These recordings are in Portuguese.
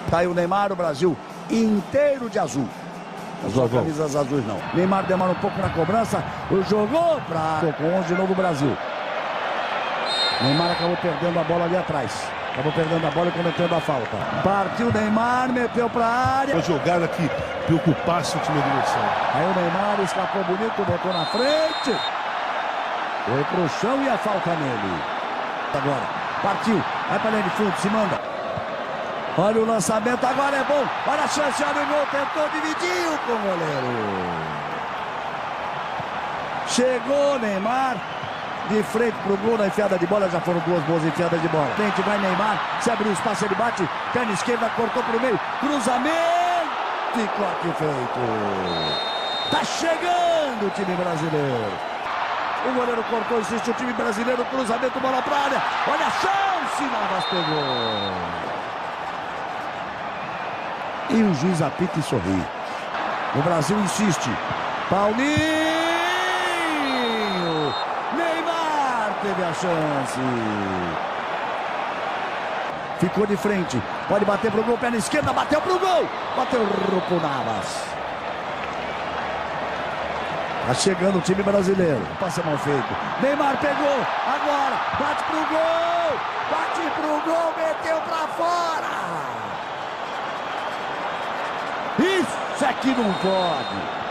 Tá aí o Neymar, o Brasil inteiro de azul. As duas camisas azuis não. Neymar demora um pouco na cobrança. Jogou pra... Com 11 de novo o Brasil. Neymar acabou perdendo a bola ali atrás. Acabou perdendo a bola e cometendo a falta. Partiu Neymar, meteu pra área. Uma jogada que preocupasse o time adversário. Aí o Neymar escapou bonito, botou na frente. Foi pro chão e a falta nele. Agora, partiu. Vai pra linha de fundo, se manda. Olha o lançamento, agora é bom. Olha a chance, olha o gol, tentou, dividiu com o goleiro. Chegou Neymar. De frente pro gol, na enfiada de bola, já foram duas boas enfiadas de bola. Frente vai Neymar, se abriu espaço, ele bate, perna esquerda, cortou pro meio, cruzamento e corte feito. Tá chegando o time brasileiro. O goleiro cortou, insiste o time brasileiro, cruzamento, bola pra área. Olha a chance, Navas pegou. E o juiz apita e sorri. O Brasil insiste. Paulinho. Neymar teve a chance. Ficou de frente. Pode bater pro gol, perna esquerda, bateu pro gol. Bateu pro Navas. Tá chegando o time brasileiro. Passe mal feito. Neymar pegou. Agora. Bate pro gol. Bate pro gol. Meteu pra fora. Isso aqui não pode.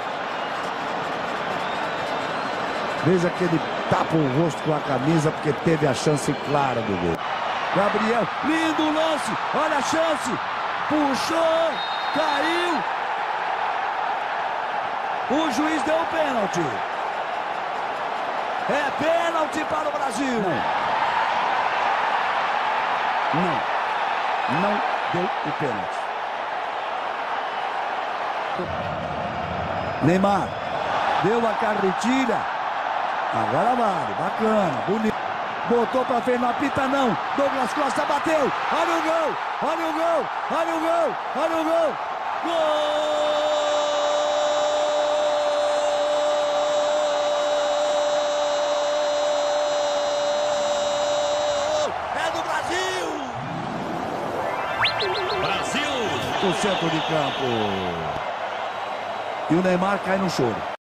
Veja que ele tapa o rosto com a camisa porque teve a chance clara do gol. Gabriel, lindo lance, olha a chance, puxou, caiu. O juiz deu o pênalti. É pênalti para o Brasil. Não deu o pênalti. Neymar, deu a carretilha. Agora vale, bacana, bonito. Botou pra frente, não apita não. Douglas Costa bateu. Olha o gol, olha o gol, olha o gol, olha o gol. Gol! É do Brasil! Brasil! O centro de campo. E o Neymar cai no choro.